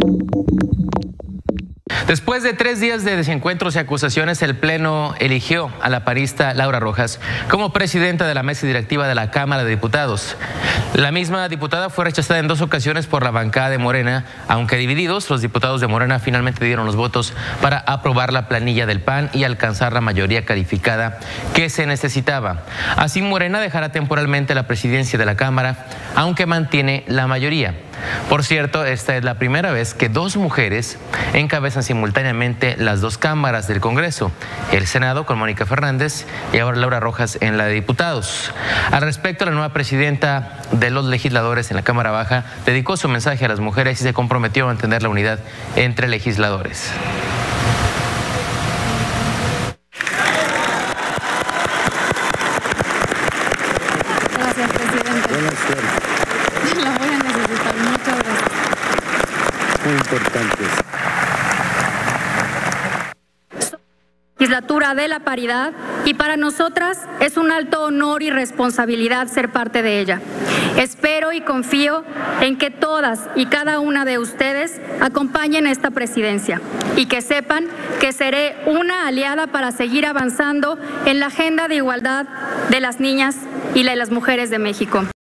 Después de 3 días de desencuentros y acusaciones, el Pleno eligió a la panista Laura Rojas como presidenta de la mesa directiva de la Cámara de Diputados. La misma diputada fue rechazada en 2 ocasiones por la bancada de Morena, aunque divididos, los diputados de Morena finalmente dieron los votos para aprobar la planilla del PAN y alcanzar la mayoría calificada que se necesitaba. Así, Morena dejará temporalmente la presidencia de la Cámara, aunque mantiene la mayoría. Por cierto, esta es la primera vez que 2 mujeres encabezan simultáneamente las 2 cámaras del Congreso, el Senado con Mónica Fernández y ahora Laura Rojas en la de Diputados. Al respecto, la nueva presidenta de los legisladores en la Cámara Baja dedicó su mensaje a las mujeres y se comprometió a mantener la unidad entre legisladores. Gracias, presidente. Buenas tardes. La voy a necesitar. Muchas gracias. Muy importantes. Legislatura de la paridad, y para nosotras es un alto honor y responsabilidad ser parte de ella. Espero y confío en que todas y cada una de ustedes acompañen esta presidencia y que sepan que seré una aliada para seguir avanzando en la agenda de igualdad de las niñas y de las mujeres de México.